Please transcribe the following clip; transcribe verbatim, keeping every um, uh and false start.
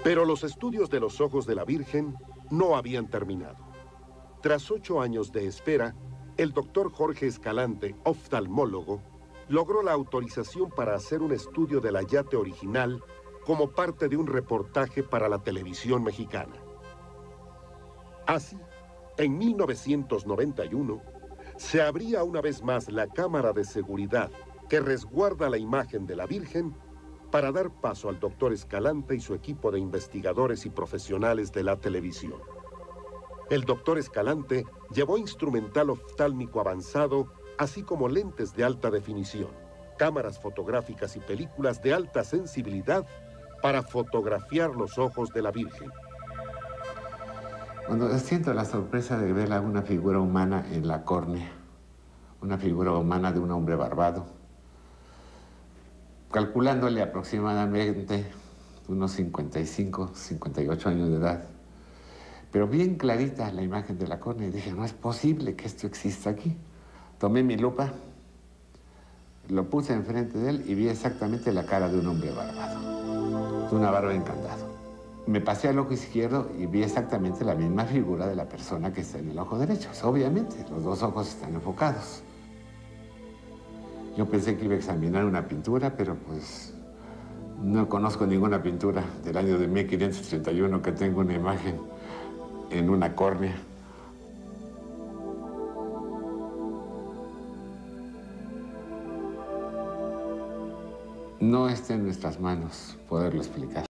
Pero los estudios de los ojos de la Virgen no habían terminado. Tras ocho años de espera, el doctor Jorge Escalante, oftalmólogo, logró la autorización para hacer un estudio del ayate original como parte de un reportaje para la televisión mexicana. Así, en mil novecientos noventa y uno, se abría una vez más la cámara de seguridad que resguarda la imagen de la Virgen para dar paso al doctor Escalante y su equipo de investigadores y profesionales de la televisión. El doctor Escalante llevó instrumental oftálmico avanzado, así como lentes de alta definición, cámaras fotográficas y películas de alta sensibilidad para fotografiar los ojos de la Virgen. Cuando siento la sorpresa de ver a una figura humana en la córnea, una figura humana de un hombre barbado, calculándole aproximadamente unos cincuenta y cinco, cincuenta y ocho años de edad, pero bien clarita la imagen de la córnea, y dije, no es posible que esto exista aquí. Tomé mi lupa, lo puse enfrente de él y vi exactamente la cara de un hombre barbado, de una barba encantado. Me pasé al ojo izquierdo y vi exactamente la misma figura de la persona que está en el ojo derecho. Obviamente, los dos ojos están enfocados. Yo pensé que iba a examinar una pintura, pero pues no conozco ninguna pintura del año de mil quinientos treinta y uno que tenga una imagen en una córnea. No está en nuestras manos poderlo explicar.